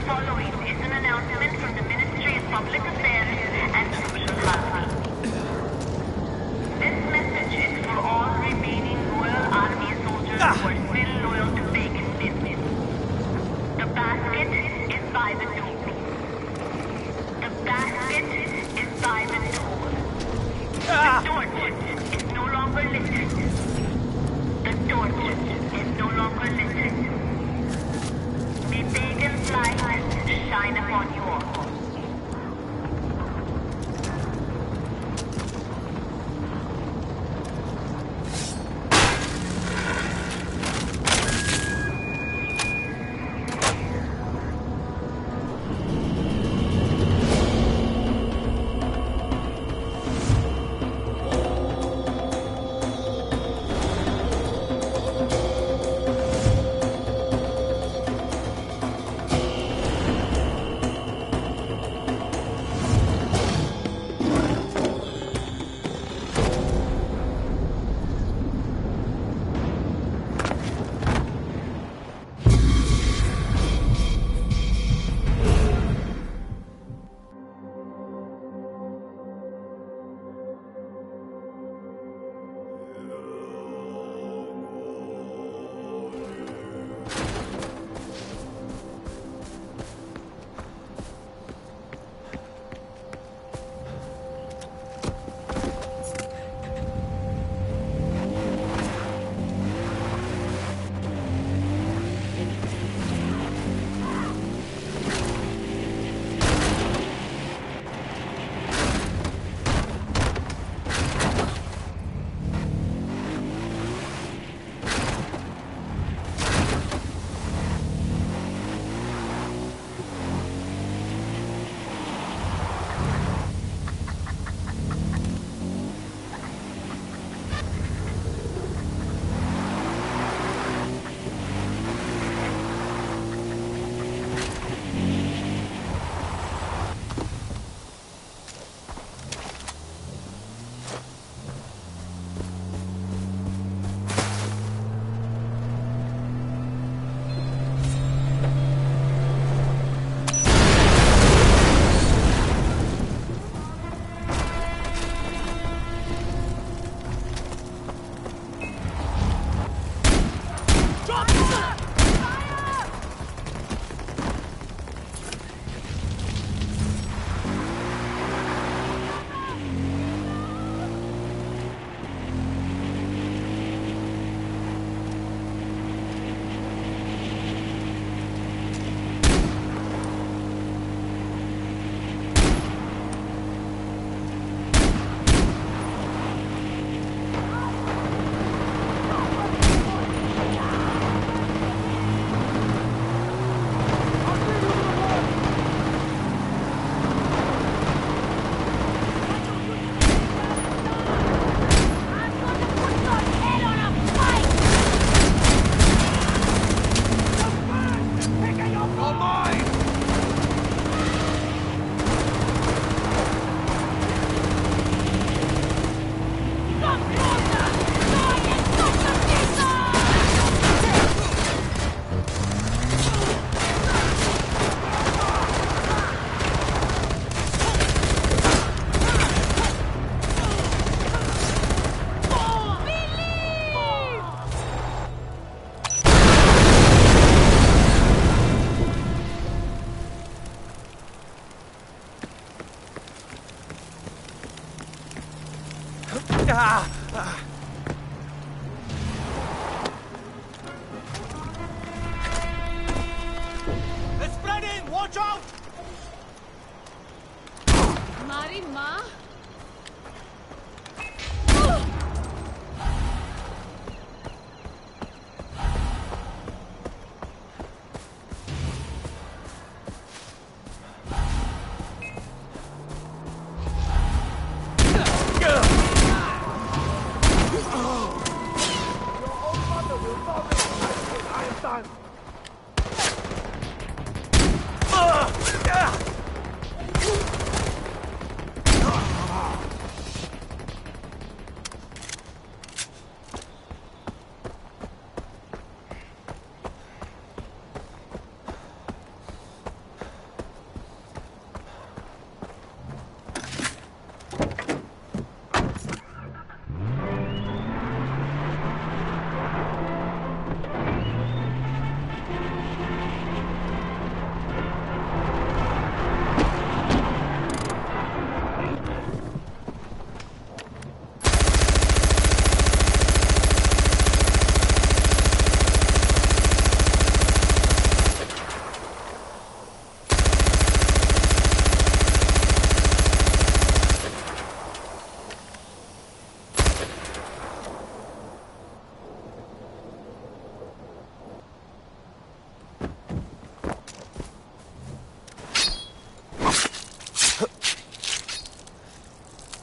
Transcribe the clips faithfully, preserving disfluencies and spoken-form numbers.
following is an announcement from the Ministry of Public Affairs and Social Housing. This message is for all remaining Royal Army soldiers Ah. who are still loyal to Vegas business. The basket is by the door. The basket is by the door. Ah. The torch is no longer lit. The torch is no longer lit. May Vegas light shine upon you all. Ah! Ah! They're spreading! Watch out! Mari Ma?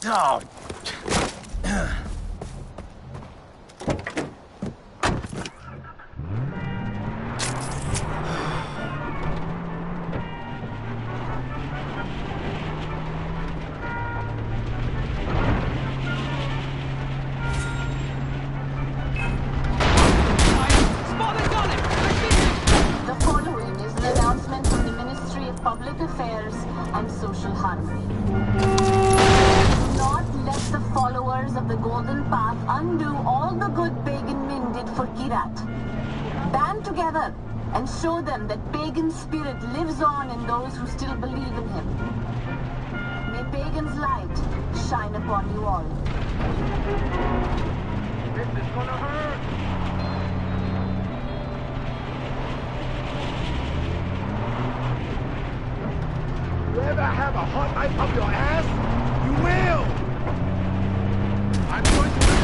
Oh. The following is an announcement from the Ministry of Public Affairs and Social Harmony. Do not let the followers of the Golden Path undo all the good pagan Min did for Kirat. Band together and show them that pagan spirit lives on in those who still believe in him. May pagan's light shine upon you all. This is gonna hurt. You ever have a hot knife up your ass? You will! I'm going to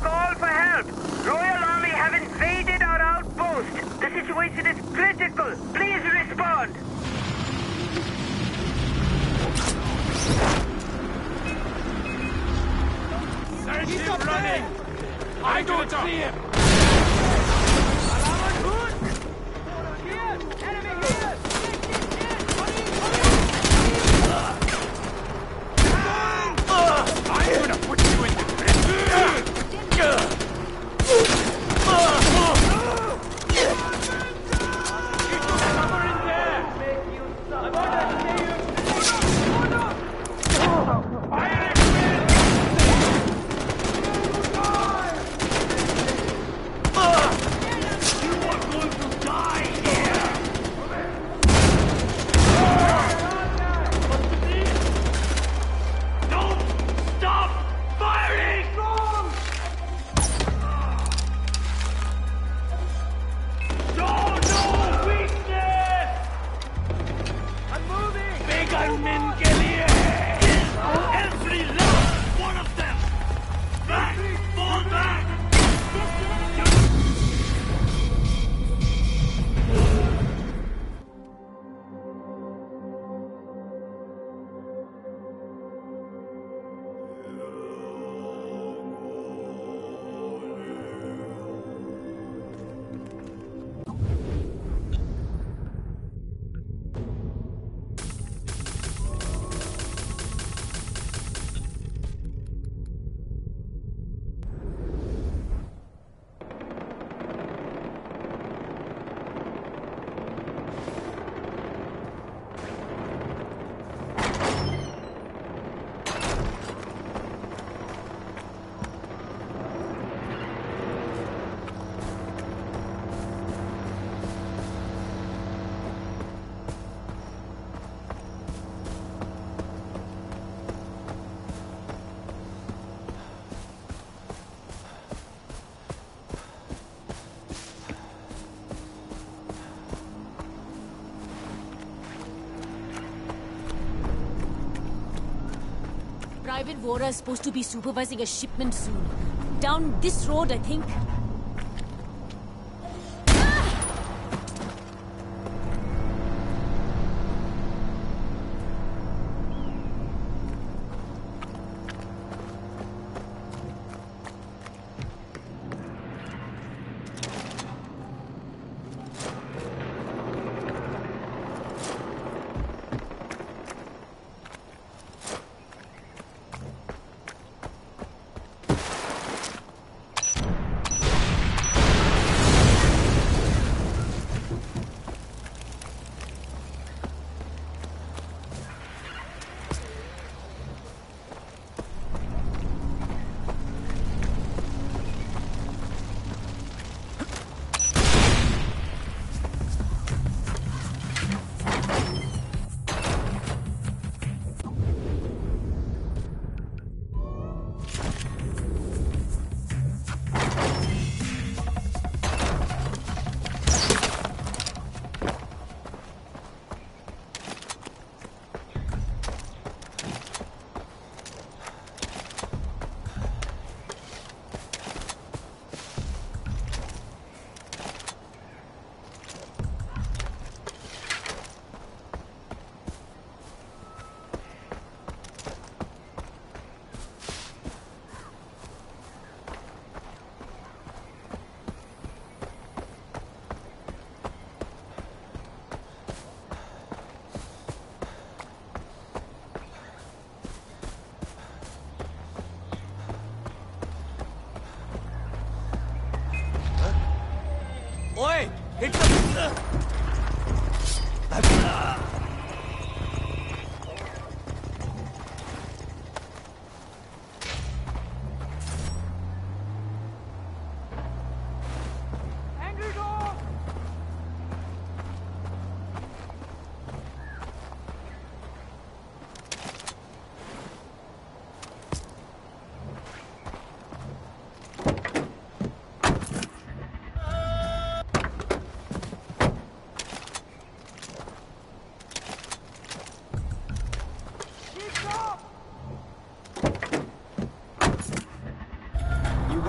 call for help. Royal Army have invaded our outpost. The situation is critical. Please respond. He's up running! I don't see him! I'm gonna put you in Private Vora is supposed to be supervising a shipment soon. Down this road, I think.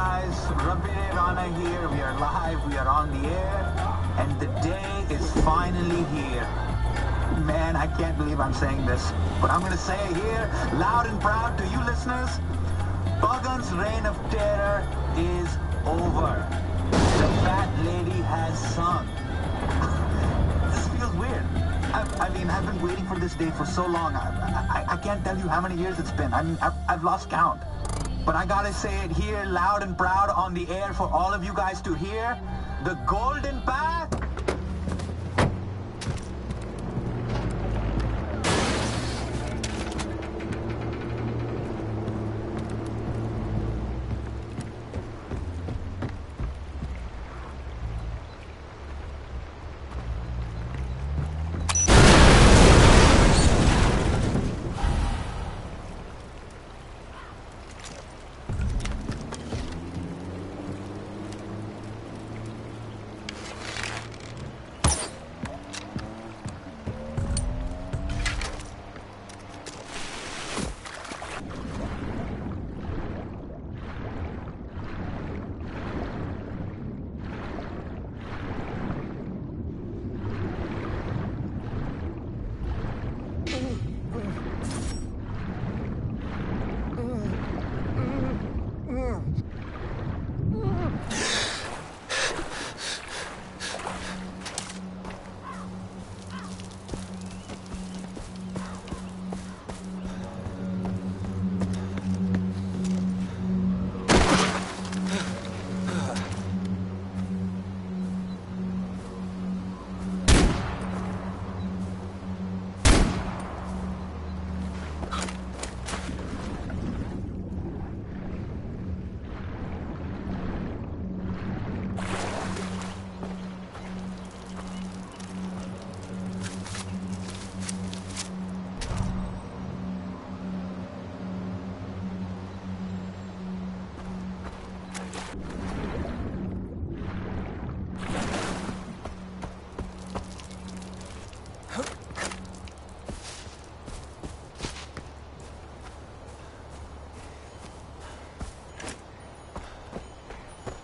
guys, Rabbire Rana here. We are live, we are on the air, and the day is finally here. Man, I can't believe I'm saying this, but I'm gonna say it here, loud and proud to you listeners. Pagan's reign of terror is over. The fat lady has sung. This feels weird. I, I mean, I've been waiting for this day for so long. I, I, I can't tell you how many years it's been. I mean, I've, I've lost count. But I gotta say it here loud and proud on the air for all of you guys to hear. The Golden Path.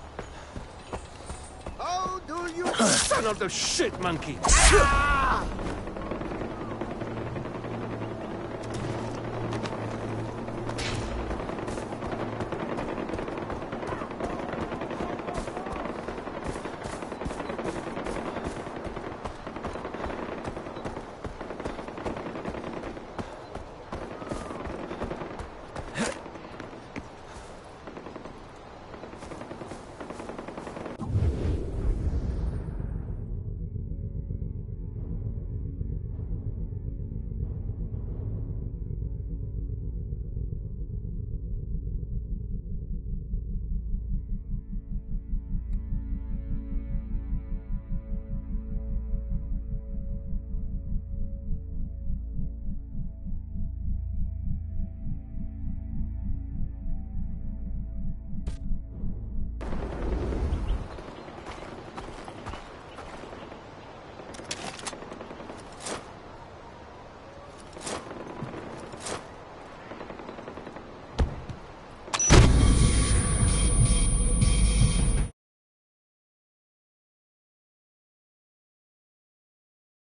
Son of the shit monkey! Ah!